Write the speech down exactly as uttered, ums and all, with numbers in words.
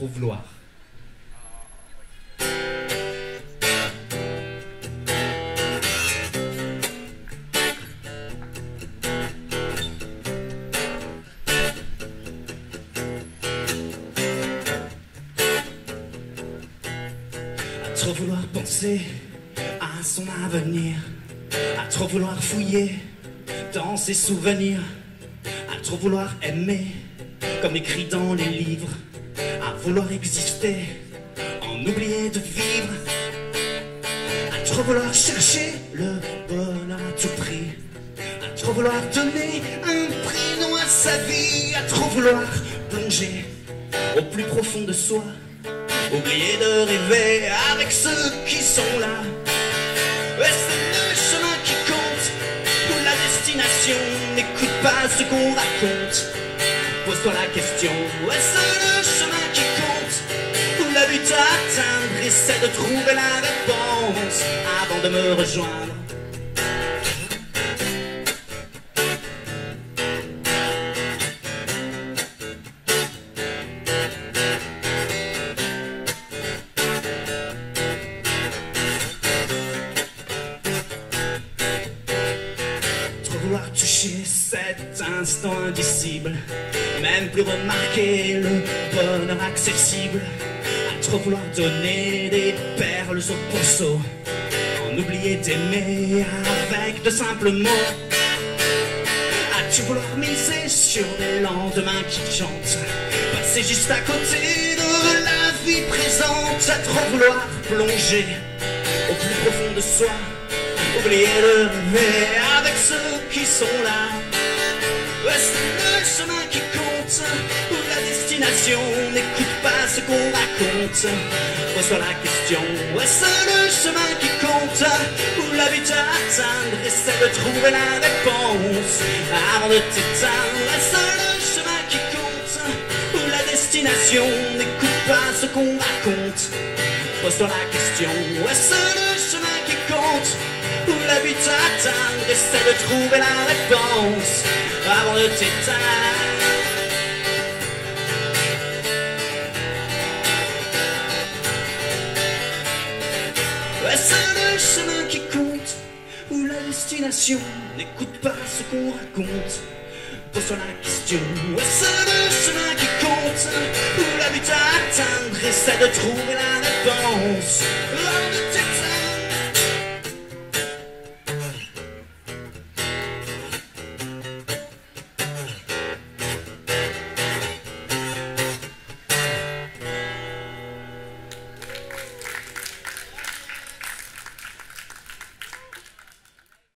trop vouloir. À trop vouloir penser à son avenir, à trop vouloir fouiller dans ses souvenirs, à trop vouloir aimer comme écrit dans les livres, à vouloir exister, en oublier de vivre, à trop vouloir chercher le bonheur à tout prix, à trop vouloir donner un prénom à sa vie, à trop vouloir plonger au plus profond de soi, oublier de rêver avec ceux qui sont là. Et c'est le chemin qui compte, ou la destination, n'écoute pas ce qu'on raconte. Pose-toi la question, est-ce le chemin qui compte, ou la but à atteindre? Essaie de trouver la réponse avant de me rejoindre. Vouloir toucher cet instant indicible, même plus remarquer le bonheur accessible, à trop vouloir donner des perles au ponceau, en oublier d'aimer avec de simples mots, à tout vouloir miser sur des lendemains qui chantent, passer juste à côté de la vie présente, à trop vouloir plonger au plus profond de soi, oublier de rêver avec ceux qui sont là. Est-ce le chemin qui compte, ou la destination, n'écoute pas ce qu'on raconte. Pose-toi la question, est-ce le chemin qui compte, ou la but à atteindre? Essaie de trouver la réponse avant de t'éteindre. Est-ce le chemin qui compte, ou la destination, n'écoute pas ce qu'on raconte. Pose-toi la question, est-ce le chemin qui compte, ou la but à atteindre? Essaie de trouver la réponse avant de t'éteindre. Est-ce le chemin qui compte, ou la destination, n'écoute pas ce qu'on raconte. Pose-toi la question, est-ce le chemin qui compte, ou la but à atteindre? Essaie de trouver la réponse avant de t'éteindre.